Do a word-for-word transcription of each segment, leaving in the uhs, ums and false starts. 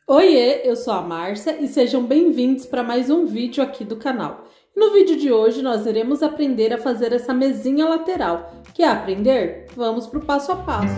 Oiê, eu sou a Márcia e sejam bem-vindos para mais um vídeo aqui do canal. No vídeo de hoje nós iremos aprender a fazer essa mesinha lateral. Quer aprender? Vamos para o passo a passo.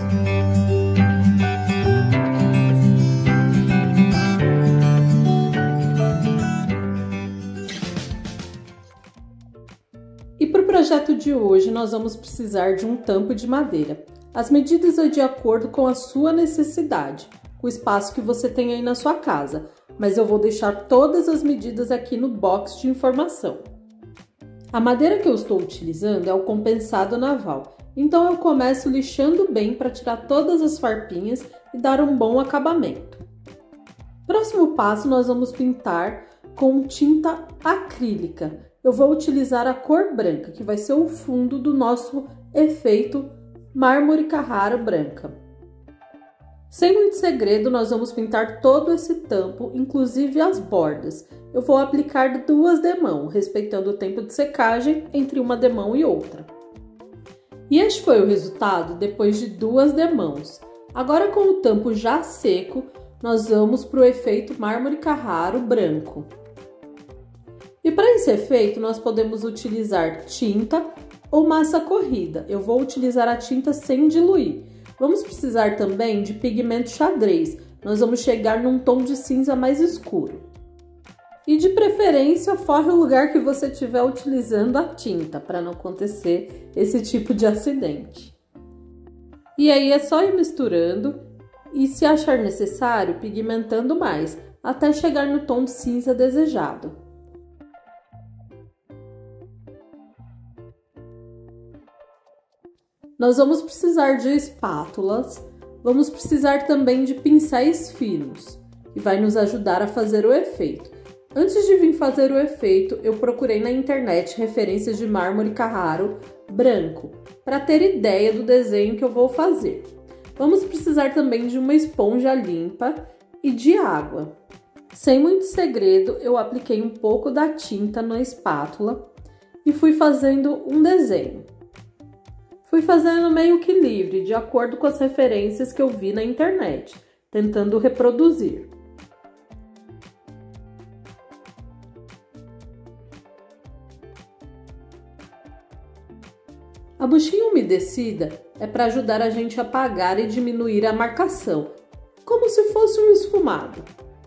E para o projeto de hoje nós vamos precisar de um tampo de madeira. As medidas são de acordo com a sua necessidade, o espaço que você tem aí na sua casa, mas eu vou deixar todas as medidas aqui no box de informação. A madeira que eu estou utilizando é o compensado naval, então eu começo lixando bem para tirar todas as farpinhas e dar um bom acabamento. Próximo passo, nós vamos pintar com tinta acrílica. Eu vou utilizar a cor branca, que vai ser o fundo do nosso efeito mármore Carrara branca. Sem muito segredo, nós vamos pintar todo esse tampo, inclusive as bordas. Eu vou aplicar duas demãos, respeitando o tempo de secagem entre uma demão e outra. E este foi o resultado depois de duas demãos. Agora, com o tampo já seco, nós vamos para o efeito mármore Carrara branco. E para esse efeito, nós podemos utilizar tinta ou massa corrida. Eu vou utilizar a tinta sem diluir. Vamos precisar também de pigmento xadrez, nós vamos chegar num tom de cinza mais escuro. E de preferência, forre o lugar que você estiver utilizando a tinta, para não acontecer esse tipo de acidente. E aí é só ir misturando e, se achar necessário, pigmentando mais, até chegar no tom de cinza desejado. Nós vamos precisar de espátulas, vamos precisar também de pincéis finos, que vai nos ajudar a fazer o efeito. Antes de vir fazer o efeito, eu procurei na internet referências de mármore Carrara branco, para ter ideia do desenho que eu vou fazer. Vamos precisar também de uma esponja limpa e de água. Sem muito segredo, eu apliquei um pouco da tinta na espátula e fui fazendo um desenho. Fui fazendo meio que livre, de acordo com as referências que eu vi na internet, tentando reproduzir. A buchinha umedecida é para ajudar a gente a apagar e diminuir a marcação, como se fosse um esfumado.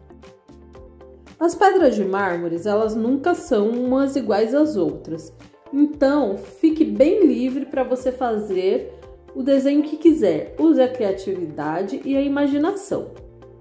As pedras de mármore, elas nunca são umas iguais às outras. Então, fique bem livre para você fazer o desenho que quiser. Use a criatividade e a imaginação.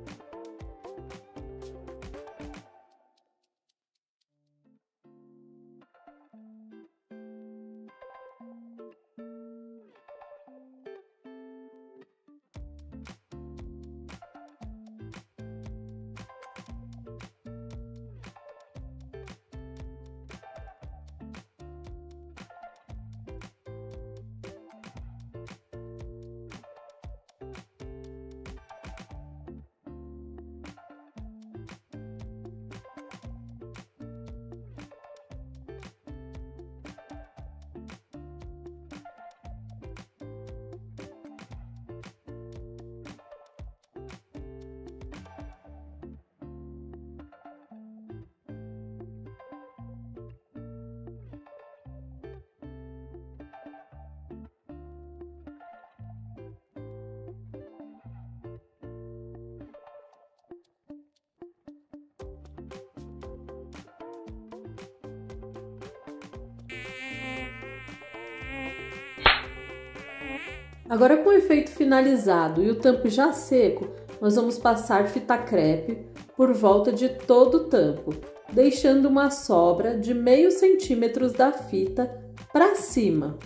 Agora, com o efeito finalizado e o tampo já seco, nós vamos passar fita crepe por volta de todo o tampo, deixando uma sobra de meio centímetro da fita para cima.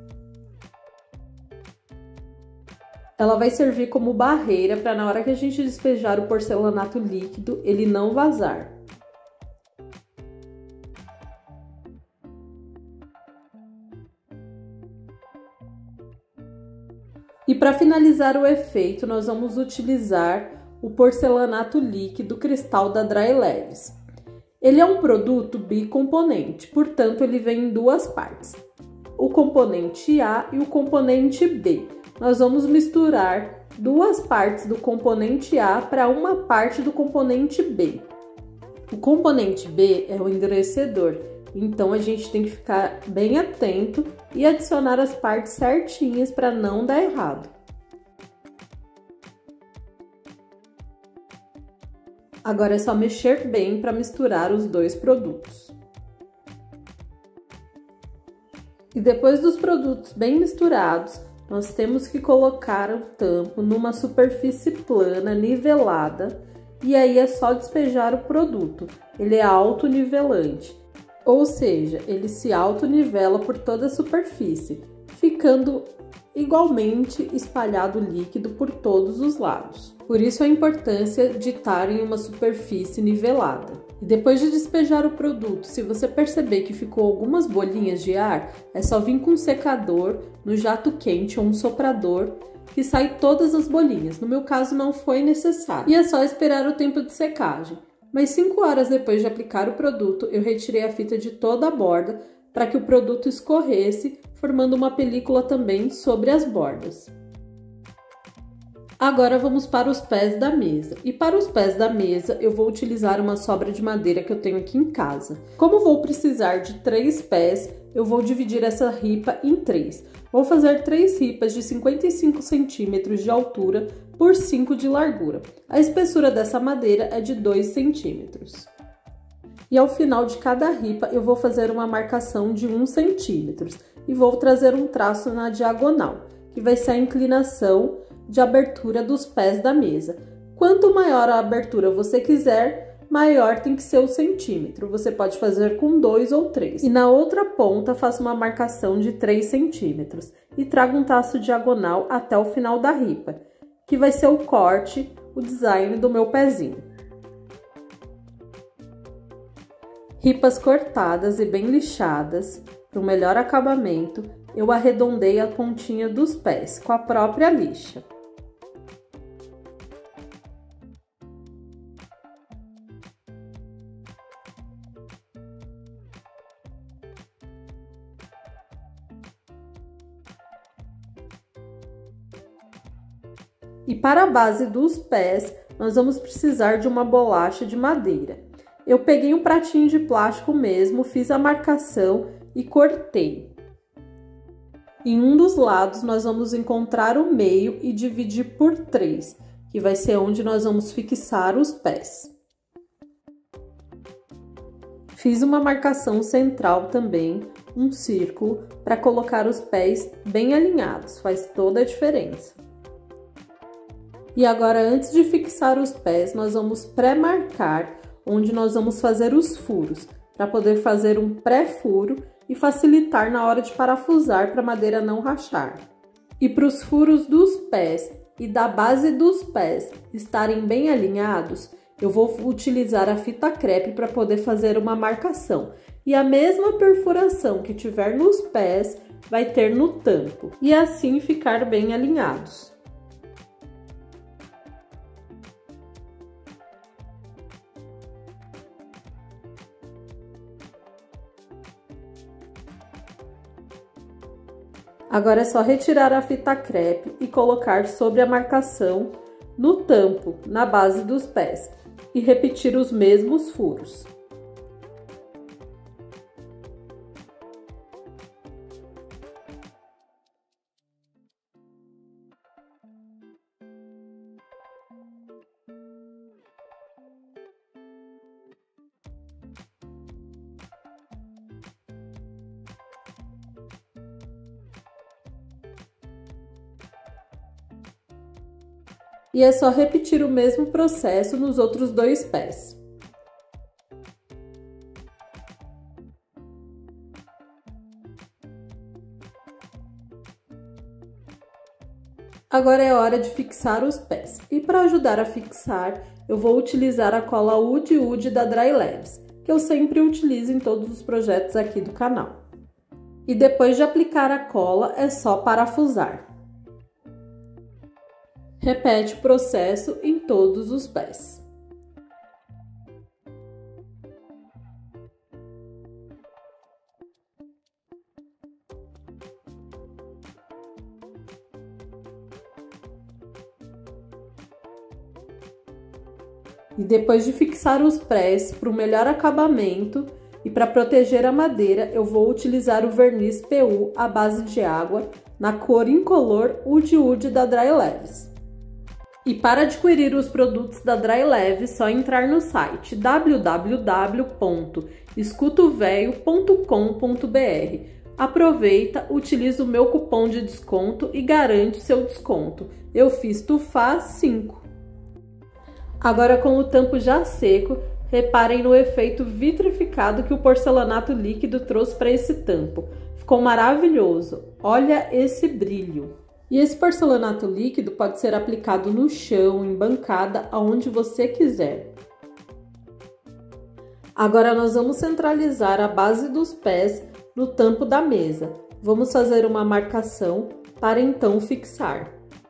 Ela vai servir como barreira para, na hora que a gente despejar o porcelanato líquido, ele não vazar. E para finalizar o efeito, nós vamos utilizar o porcelanato líquido cristal da Dry Leves. Ele é um produto bicomponente, portanto ele vem em duas partes, o componente A e o componente B. nós vamos misturar duas partes do componente A para uma parte do componente B. O componente B é o endurecedor, então a gente tem que ficar bem atento e adicionar as partes certinhas para não dar errado. Agora é só mexer bem para misturar os dois produtos. E depois dos produtos bem misturados, nós temos que colocar o tampo numa superfície plana, nivelada, e aí é só despejar o produto. Ele é autonivelante, ou seja, ele se autonivela por toda a superfície, ficando igualmente espalhado o líquido por todos os lados. Por isso a importância de estar em uma superfície nivelada. E depois de despejar o produto, se você perceber que ficou algumas bolinhas de ar, é só vir com um secador no jato quente ou um soprador que sai todas as bolinhas. No meu caso não foi necessário. E é só esperar o tempo de secagem. Mas cinco horas depois de aplicar o produto, eu retirei a fita de toda a borda para que o produto escorresse, formando uma película também sobre as bordas. Agora vamos para os pés da mesa. E para os pés da mesa, eu vou utilizar uma sobra de madeira que eu tenho aqui em casa. Como vou precisar de três pés, eu vou dividir essa ripa em três. Vou fazer três ripas de cinquenta e cinco centímetros de altura por cinco de largura. A espessura dessa madeira é de dois centímetros. E ao final de cada ripa, eu vou fazer uma marcação de um centímetro e vou trazer um traço na diagonal, que vai ser a inclinação de abertura dos pés da mesa. Quanto maior a abertura você quiser, maior tem que ser o centímetro. Você pode fazer com dois ou três. E na outra ponta, faço uma marcação de três centímetros e trago um traço diagonal até o final da ripa, que vai ser o corte, o design do meu pezinho. Ripas cortadas e bem lixadas, para um melhor acabamento, eu arredondei a pontinha dos pés com a própria lixa. E para a base dos pés, nós vamos precisar de uma bolacha de madeira. Eu peguei um pratinho de plástico mesmo, fiz a marcação e cortei. Em um dos lados, nós vamos encontrar o meio e dividir por três, que vai ser onde nós vamos fixar os pés. Fiz uma marcação central também, um círculo, para colocar os pés bem alinhados, faz toda a diferença. E agora, antes de fixar os pés, nós vamos pré-marcar onde nós vamos fazer os furos, para poder fazer um pré-furo e facilitar na hora de parafusar para a madeira não rachar. E para os furos dos pés e da base dos pés estarem bem alinhados, eu vou utilizar a fita crepe para poder fazer uma marcação. E a mesma perfuração que tiver nos pés vai ter no tampo, e assim ficar bem alinhados. Agora é só retirar a fita crepe e colocar sobre a marcação no tampo, na base dos pés, e repetir os mesmos furos. E é só repetir o mesmo processo nos outros dois pés. Agora é hora de fixar os pés. E para ajudar a fixar, eu vou utilizar a cola Wood Wood da Dry Labs, que eu sempre utilizo em todos os projetos aqui do canal. E depois de aplicar a cola, é só parafusar. Repete o processo em todos os pés. E depois de fixar os prés para o melhor acabamento e para proteger a madeira, eu vou utilizar o verniz P U à base de água na cor incolor Wood Wood da Dry Leves. E para adquirir os produtos da Dry Leves, é só entrar no site w w w ponto escuto velho ponto com ponto b r. Aproveita, utiliza o meu cupom de desconto e garante seu desconto. Eu fiz Tufá cinco. Agora, com o tampo já seco, reparem no efeito vitrificado que o porcelanato líquido trouxe para esse tampo. Ficou maravilhoso! Olha esse brilho! E esse porcelanato líquido pode ser aplicado no chão, em bancada, aonde você quiser. Agora nós vamos centralizar a base dos pés no tampo da mesa. Vamos fazer uma marcação para então fixar.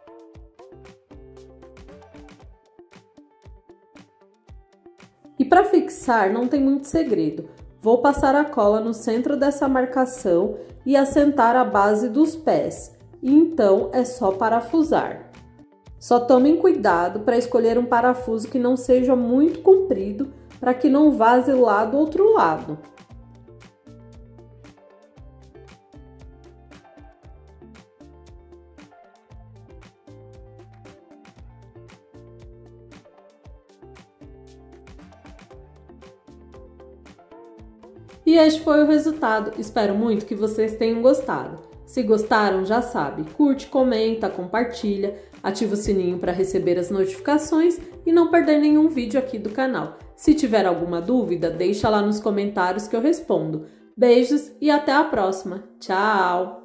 E para fixar não tem muito segredo. Vou passar a cola no centro dessa marcação e assentar a base dos pés. E então é só parafusar. Só tomem cuidado para escolher um parafuso que não seja muito comprido, para que não vaze lá do outro lado. E este foi o resultado. Espero muito que vocês tenham gostado. Se gostaram, já sabe, curte, comenta, compartilha, ativa o sininho para receber as notificações e não perder nenhum vídeo aqui do canal. Se tiver alguma dúvida, deixa lá nos comentários que eu respondo. Beijos e até a próxima. Tchau!